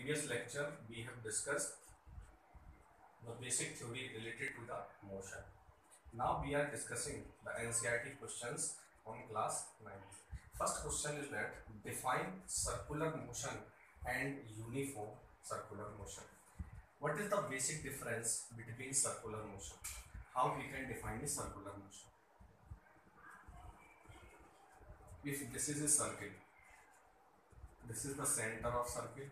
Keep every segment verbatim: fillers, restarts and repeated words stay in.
previous lecture we have discussed the basic theory related to the motion. Now we are discussing the N C E R T questions on class ninth. First question is that define circular motion and uniform circular motion. What is the basic difference between circular motion? How we can define a circular motion? If this is a circle, this is the center of circle,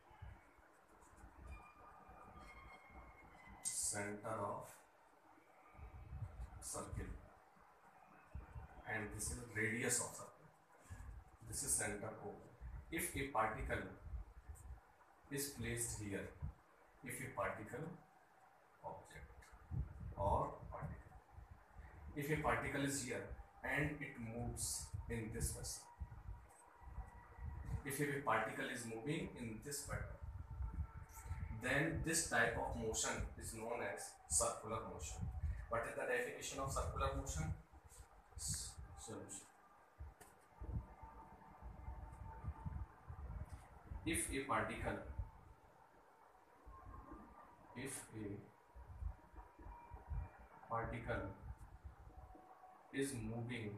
center of circle, and this is radius of circle, this is center O. If a particle is placed here, if a particle object or particle, if a particle is here and it moves in this fashion, if a particle is moving in this pattern, then this type of motion is known as circular motion. What is the definition of circular motion? Solution. If a particle, if a particle is moving,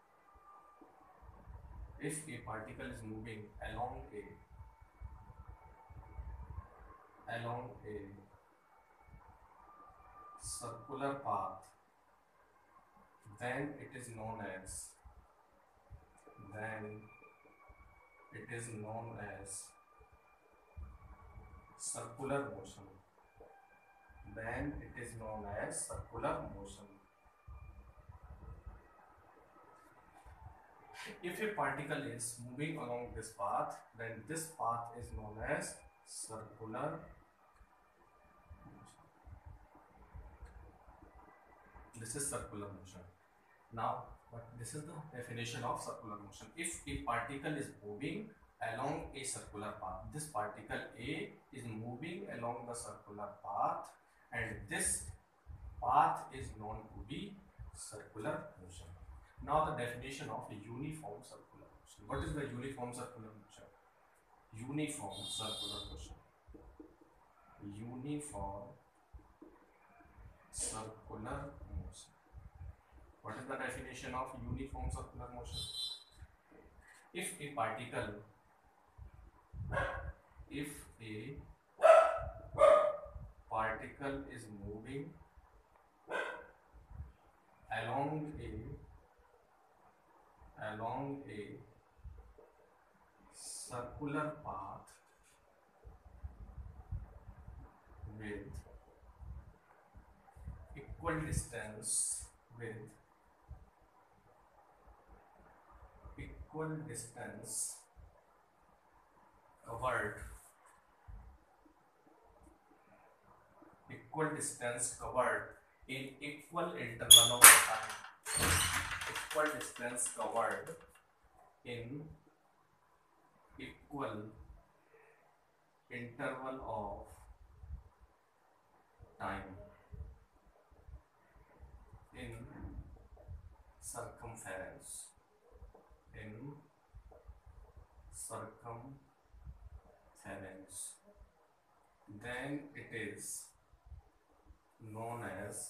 if a particle is moving along a along a circular path, then it is known as then it is known as circular motion. Then it is known as circular motion. If a particle is moving along this path, then this path is known as circular motion. This is circular motion. Now, but this is the definition of circular motion. If a particle is moving along a circular path, this particle A is moving along the circular path, and this path is known to be circular motion. Now the definition of a uniform circular motion. What is the uniform circular motion? Uniform circular motion. Uniform circular motion. What is the definition of uniform circular motion? If a particle, if a particle is moving along a along a circular path with equal distance with equal distance covered equal distance covered in equal interval of time, equal distance covered in equal interval of time in circumference, in circumference, then it is known as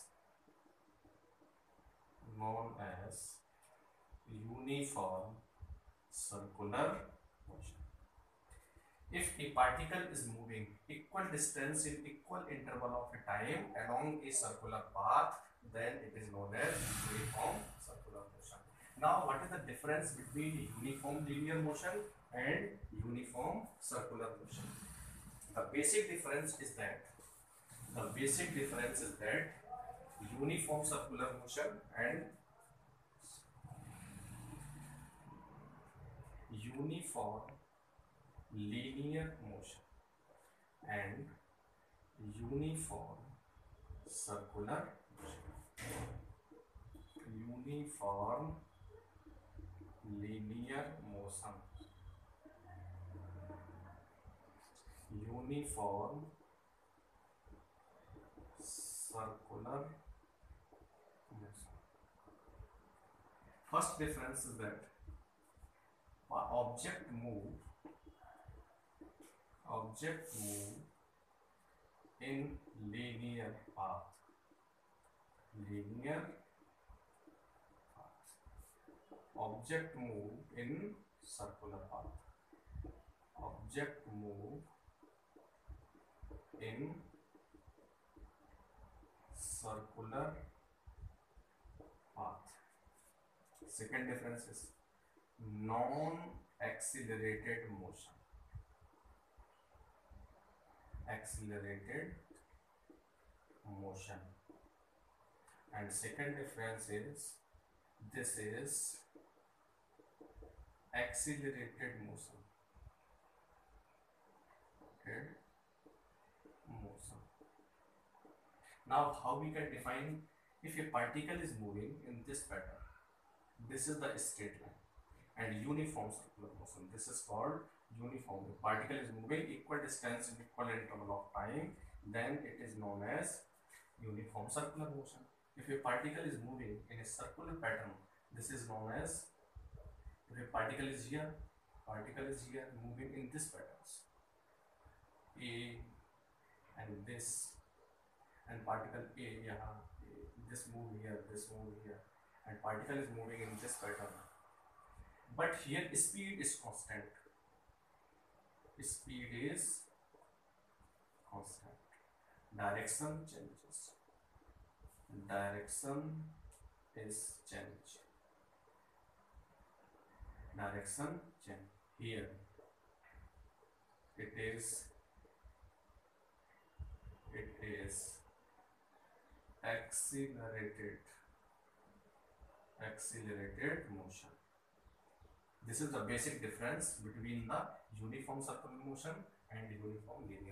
known as uniform circular motion. If a particle is moving equal distance in equal interval of a time along a circular path, then it is known as uniform circular motion. Now, what is the difference between uniform linear motion and uniform circular motion? The basic difference is that the basic difference is that uniform circular motion and uniform linear motion and uniform circular motion. Uniform linear motion, uniform circular motion. First difference is that object move object move in linear path. Linear path. Object move in circular path. Object move in circular path. Second difference is non-accelerated motion. Accelerated motion. And second difference is this is accelerated motion. Okay. Motion. Now, how we can define if a particle is moving in this pattern? This is the straight line and uniform circular motion. This is called uniform. If particle is moving equal distance in equal interval of time, then it is known as uniform circular motion. If a particle is moving in a circular pattern, this is known as, if a particle is here, particle is here moving in this patterns, A and this, and particle A, yeah, this move here, this move here, and particle is moving in this pattern. But here speed is constant. Speed is constant. Direction changes. Direction is change. Direction change. Here it is. It is accelerated. Accelerated motion. This is the basic difference between the uniform circular motion and uniform linear